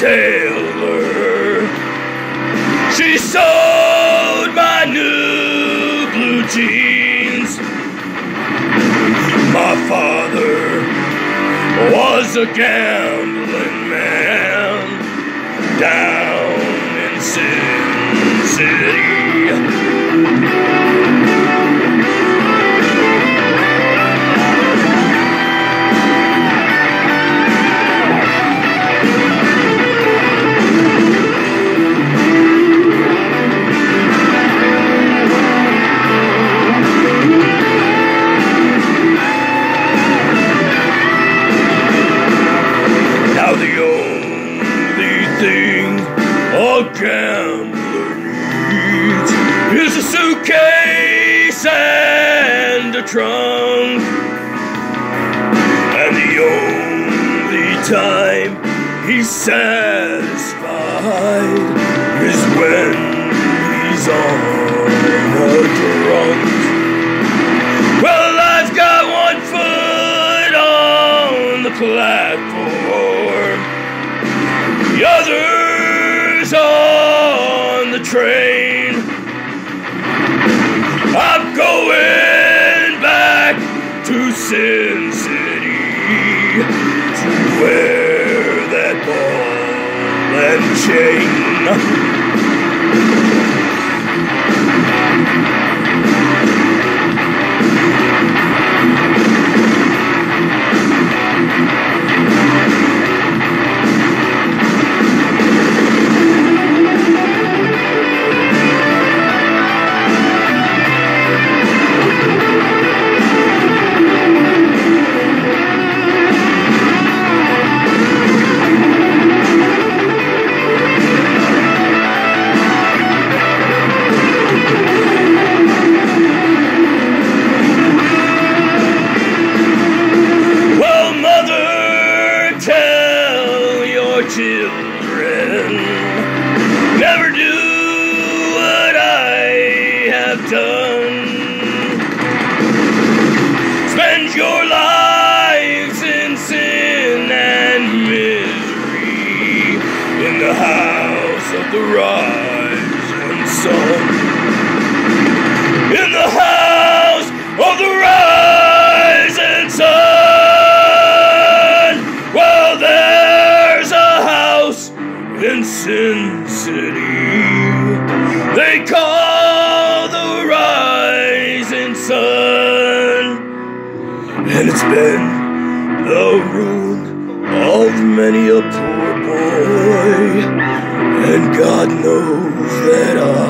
tailor. She sewed my new blue jeans. My father was a gambling man down in Sin City. Now the only thing a gambler needs is a suitcase and a trunk. And the only time he's satisfied is when he's on a drunk. Well, I've got one foot on the platform, the other's on the train. I'm going back to Sin City to wear that ball and chain. Children, never do what I have done. Spend your lives in sin and misery in the house of the rising sun. In the house of the rising sun. Well, there's a house in Sin City they call the rising sun, and it's been the ruin of many a poor boy, and God knows that